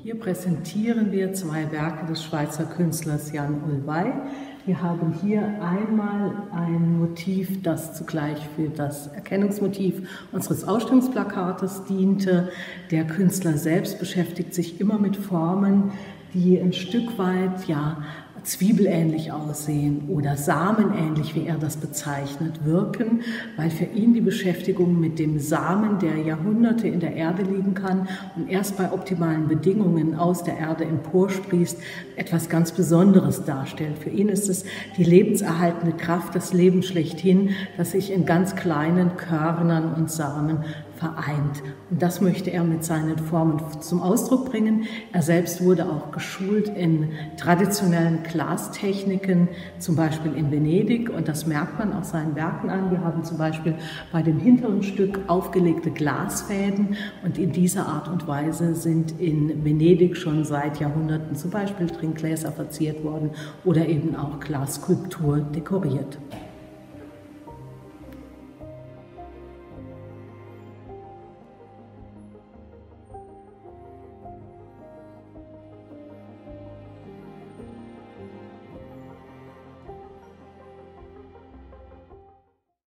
Hier präsentieren wir zwei Werke des Schweizer Künstlers Jan Ullweih. Wir haben hier einmal ein Motiv, das zugleich für das Erkennungsmotiv unseres Ausstellungsplakates diente. Der Künstler selbst beschäftigt sich immer mit Formen, die ein Stück weit zwiebelähnlich aussehen oder samenähnlich, wie er das bezeichnet, wirken, weil für ihn die Beschäftigung mit dem Samen, der Jahrhunderte in der Erde liegen kann und erst bei optimalen Bedingungen aus der Erde emporsprießt, etwas ganz Besonderes darstellt. Für ihn ist es die lebenserhaltende Kraft, das Leben schlechthin, das sich in ganz kleinen Körnern und Samen vereint. Und das möchte er mit seinen Formen zum Ausdruck bringen. Er selbst wurde auch geschult in traditionellen Glastechniken, zum Beispiel in Venedig, und das merkt man auch seinen Werken an. Wir haben zum Beispiel bei dem hinteren Stück aufgelegte Glasfäden, und in dieser Art und Weise sind in Venedig schon seit Jahrhunderten zum Beispiel Trinkgläser verziert worden oder eben auch Glasskulptur dekoriert.